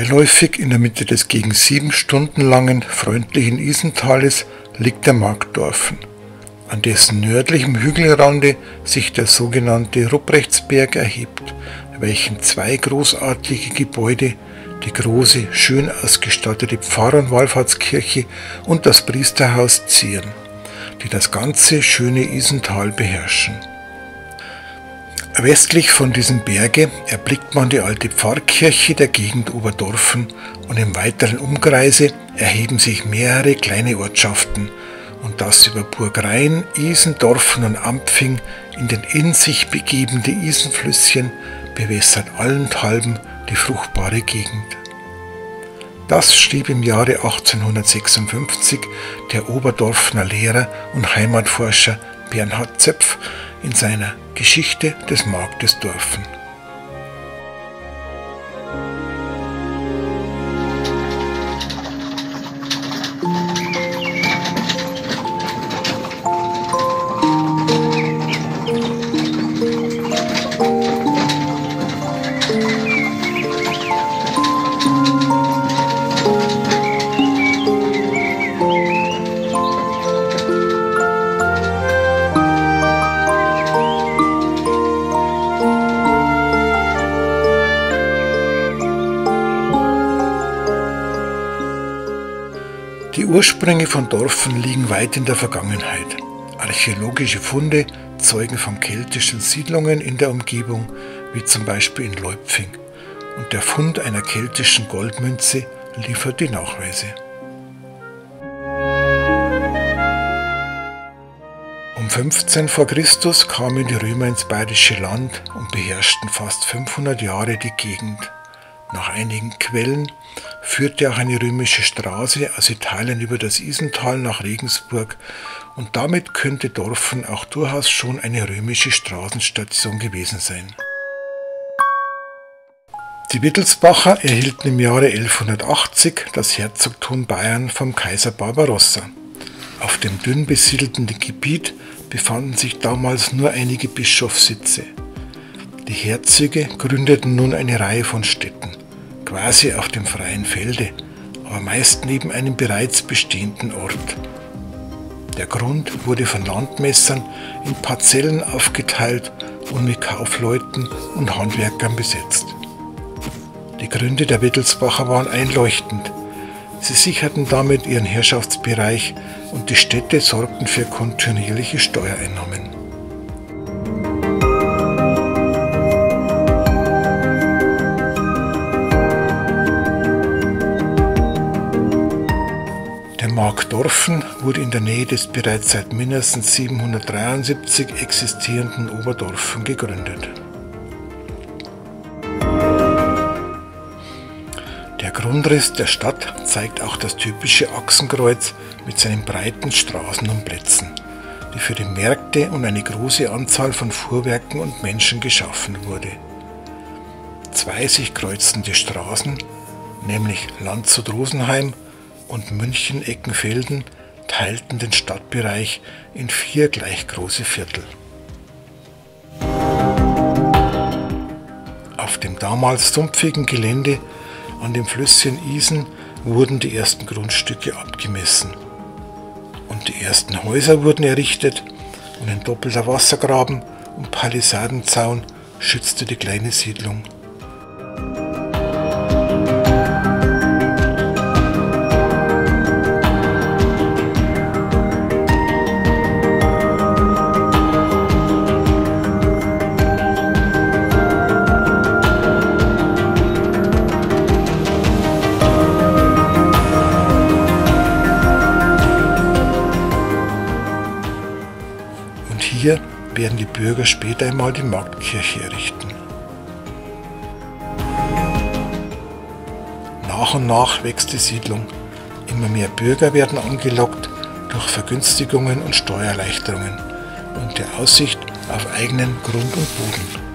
Beiläufig in der Mitte des gegen 7 Stunden langen freundlichen Isentales liegt der Markdorfen, an dessen nördlichem Hügelrande sich der sogenannte Ruprechtberg erhebt, welchen 2 großartige Gebäude, die große, schön ausgestattete Pfarr- und Wallfahrtskirche und das Priesterhaus zieren, die das ganze schöne Isental beherrschen. Westlich von diesem Berge erblickt man die alte Pfarrkirche der Gegend Oberdorfen und im weiteren Umkreise erheben sich mehrere kleine Ortschaften und das über Burgrein, Isendorfen und Ampfing in den in sich begebende Isenflüsschen bewässert allenthalben die fruchtbare Gegend. Das schrieb im Jahre 1856 der Oberdorfner Lehrer und Heimatforscher Bernhard Zöpf in seiner Geschichte des Marktes Dorfen. Die Ursprünge von Dorfen liegen weit in der Vergangenheit. Archäologische Funde zeugen von keltischen Siedlungen in der Umgebung, wie zum Beispiel in Leupfing, und der Fund einer keltischen Goldmünze liefert die Nachweise. Um 15 vor Christus kamen die Römer ins Bayerische Land und beherrschten fast 500 Jahre die Gegend. Nach einigen Quellen führte auch eine römische Straße aus Italien über das Isental nach Regensburg und damit könnte Dorfen auch durchaus schon eine römische Straßenstation gewesen sein. Die Wittelsbacher erhielten im Jahre 1180 das Herzogtum Bayern vom Kaiser Barbarossa. Auf dem dünn besiedelten Gebiet befanden sich damals nur einige Bischofssitze. Die Herzöge gründeten nun eine Reihe von Städten, quasi auf dem freien Felde, aber meist neben einem bereits bestehenden Ort. Der Grund wurde von Landmessern in Parzellen aufgeteilt und mit Kaufleuten und Handwerkern besetzt. Die Gründe der Wittelsbacher waren einleuchtend. Sie sicherten damit ihren Herrschaftsbereich und die Städte sorgten für kontinuierliche Steuereinnahmen. Der Markt Dorfen wurde in der Nähe des bereits seit mindestens 773 existierenden Oberdorfen gegründet. Der Grundriss der Stadt zeigt auch das typische Achsenkreuz mit seinen breiten Straßen und Plätzen, die für die Märkte und eine große Anzahl von Fuhrwerken und Menschen geschaffen wurde. 2 sich kreuzende Straßen, nämlich Landshut-Rosenheim und München-Eckenfelden, teilten den Stadtbereich in 4 gleich große Viertel. Auf dem damals sumpfigen Gelände an dem Flüsschen Isen wurden die ersten Grundstücke abgemessen und die ersten Häuser wurden errichtet und ein doppelter Wassergraben und Palisadenzaun schützte die kleine Siedlung. Hier werden die Bürger später einmal die Marktkirche errichten. Nach und nach wächst die Siedlung. Immer mehr Bürger werden angelockt durch Vergünstigungen und Steuererleichterungen und der Aussicht auf eigenen Grund und Boden.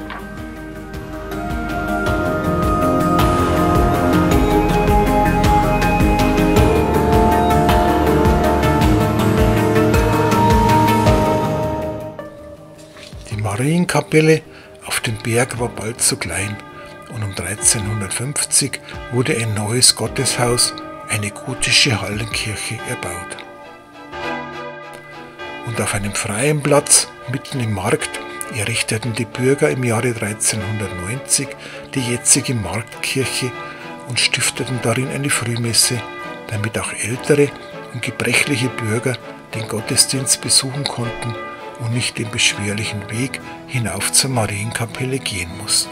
Die Marienkapelle auf dem Berg war bald zu klein und um 1350 wurde ein neues Gotteshaus, eine gotische Hallenkirche, erbaut. Und auf einem freien Platz mitten im Markt errichteten die Bürger im Jahre 1390 die jetzige Marktkirche und stifteten darin eine Frühmesse, damit auch ältere und gebrechliche Bürger den Gottesdienst besuchen konnten und nicht den beschwerlichen Weg hinauf zur Marienkapelle gehen mussten.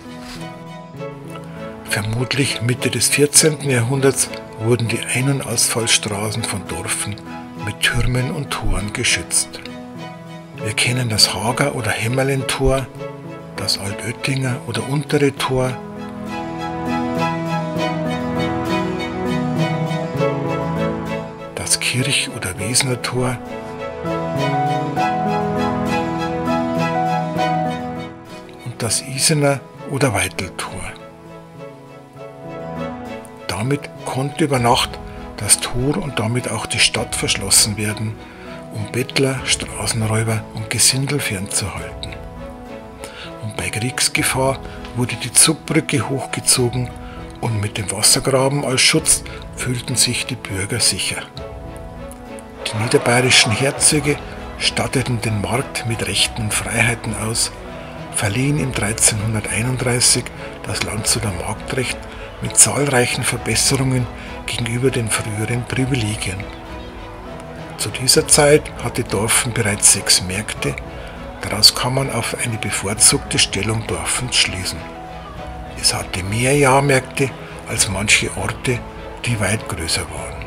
Vermutlich Mitte des 14. Jahrhunderts wurden die Ein- und Ausfallstraßen von Dorfen mit Türmen und Toren geschützt. Wir kennen das Hager- oder Hämmerlentor, das Altöttinger oder Untere Tor, das Kirch- oder Wesner Tor und das Isener oder Weiteltor. Damit konnte über Nacht das Tor und damit auch die Stadt verschlossen werden, um Bettler, Straßenräuber und Gesindel fernzuhalten. Und bei Kriegsgefahr wurde die Zugbrücke hochgezogen und mit dem Wassergraben als Schutz fühlten sich die Bürger sicher. Die niederbayerischen Herzöge statteten den Markt mit Rechten und Freiheiten aus, verliehen ihm 1331 das Landshuter Marktrecht mit zahlreichen Verbesserungen gegenüber den früheren Privilegien. Zu dieser Zeit hatte Dorfen bereits 6 Märkte, daraus kann man auf eine bevorzugte Stellung Dorfens schließen. Es hatte mehr Jahrmärkte als manche Orte, die weit größer waren.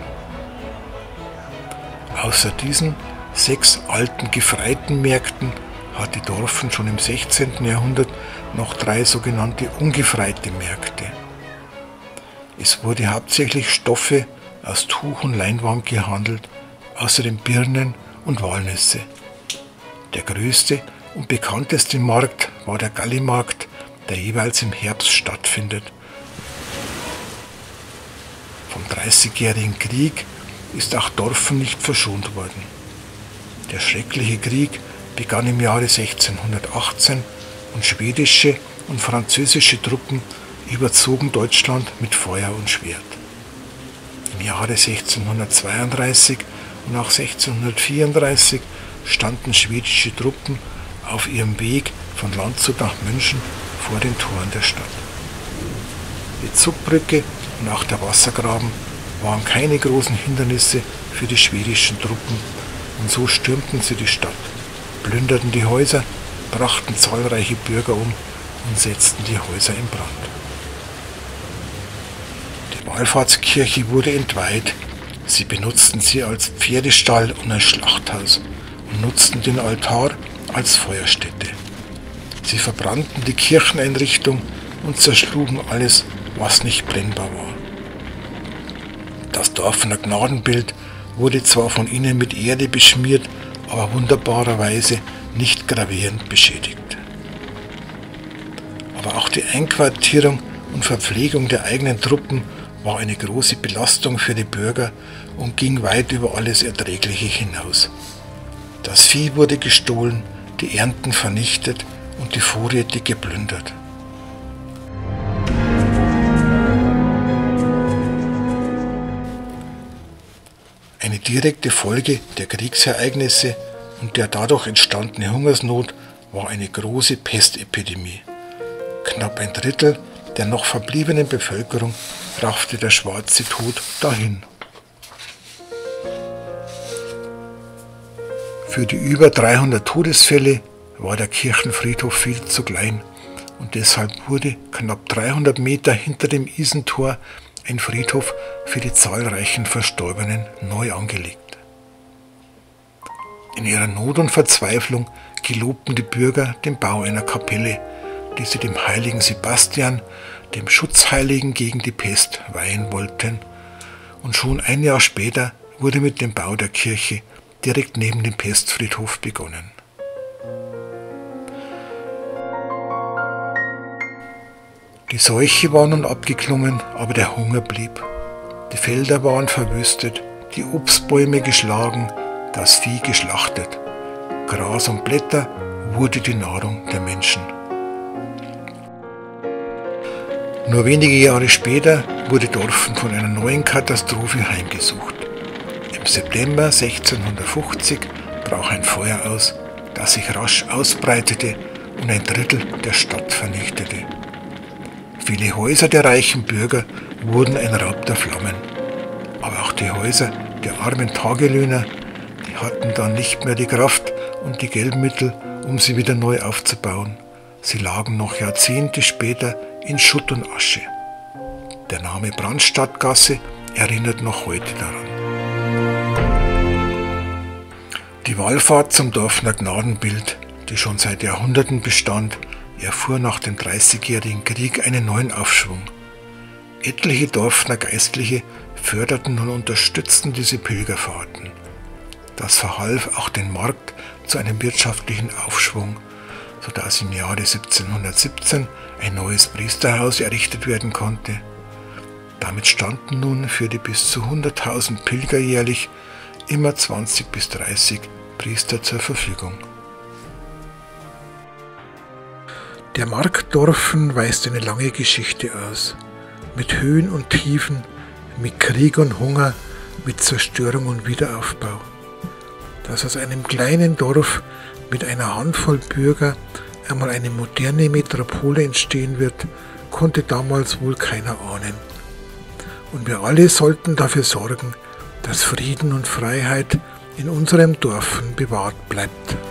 Außer diesen 6 alten gefreiten Märkten hatte Dorfen schon im 16. Jahrhundert noch 3 sogenannte ungefreite Märkte. Es wurde hauptsächlich Stoffe aus Tuch und Leinwand gehandelt, außerdem Birnen und Walnüsse. Der größte und bekannteste Markt war der Gallimarkt, der jeweils im Herbst stattfindet. Vom Dreißigjährigen Krieg ist auch Dorfen nicht verschont worden. Der schreckliche Krieg begann im Jahre 1618 und schwedische und französische Truppen überzogen Deutschland mit Feuer und Schwert. Im Jahre 1632 und auch 1634 standen schwedische Truppen auf ihrem Weg von Landshut nach München vor den Toren der Stadt. Die Zugbrücke und auch der Wassergraben waren keine großen Hindernisse für die schwedischen Truppen und so stürmten sie die Stadt, plünderten die Häuser, brachten zahlreiche Bürger um und setzten die Häuser in Brand. Die Wallfahrtskirche wurde entweiht. Sie benutzten sie als Pferdestall und als Schlachthaus und nutzten den Altar als Feuerstätte. Sie verbrannten die Kircheneinrichtung und zerschlugen alles, was nicht brennbar war. Das Dorfener Gnadenbild wurde zwar von ihnen mit Erde beschmiert, aber wunderbarerweise nicht gravierend beschädigt. Aber auch die Einquartierung und Verpflegung der eigenen Truppen war eine große Belastung für die Bürger und ging weit über alles Erträgliche hinaus. Das Vieh wurde gestohlen, die Ernten vernichtet und die Vorräte geplündert. Eine direkte Folge der Kriegsereignisse und der dadurch entstandene Hungersnot war eine große Pestepidemie. Knapp ein Drittel der noch verbliebenen Bevölkerung raffte der schwarze Tod dahin. Für die über 300 Todesfälle war der Kirchenfriedhof viel zu klein und deshalb wurde knapp 300 Meter hinter dem Isentor ein Friedhof für die zahlreichen Verstorbenen neu angelegt. In ihrer Not und Verzweiflung gelobten die Bürger den Bau einer Kapelle, die sie dem heiligen Sebastian, dem Schutzheiligen gegen die Pest, weihen wollten, und schon ein Jahr später wurde mit dem Bau der Kirche direkt neben dem Pestfriedhof begonnen. Die Seuche war nun abgeklungen, aber der Hunger blieb. Die Felder waren verwüstet, die Obstbäume geschlagen, das Vieh geschlachtet. Gras und Blätter wurde die Nahrung der Menschen. Nur wenige Jahre später wurde Dorfen von einer neuen Katastrophe heimgesucht. Im September 1650 brach ein Feuer aus, das sich rasch ausbreitete und ein Drittel der Stadt vernichtete. Viele Häuser der reichen Bürger wurden ein Raub der Flammen. Aber auch die Häuser der armen Tagelöhner, die hatten dann nicht mehr die Kraft und die Geldmittel, um sie wieder neu aufzubauen. Sie lagen noch Jahrzehnte später in Schutt und Asche. Der Name Brandstadtgasse erinnert noch heute daran. Die Wallfahrt zum Dorfner Gnadenbild, die schon seit Jahrhunderten bestand, erfuhr nach dem Dreißigjährigen Krieg einen neuen Aufschwung. Etliche Dorfner Geistliche förderten und unterstützten diese Pilgerfahrten. Das verhalf auch den Markt zu einem wirtschaftlichen Aufschwung, sodass im Jahre 1717 ein neues Priesterhaus errichtet werden konnte. Damit standen nun für die bis zu 100.000 Pilger jährlich immer 20 bis 30 Priester zur Verfügung. Der Markt Dorfen weist eine lange Geschichte aus, mit Höhen und Tiefen, mit Krieg und Hunger, mit Zerstörung und Wiederaufbau. Dass aus einem kleinen Dorf mit einer Handvoll Bürger einmal eine moderne Metropole entstehen wird, konnte damals wohl keiner ahnen. Und wir alle sollten dafür sorgen, dass Frieden und Freiheit in unserem Dorfen bewahrt bleibt.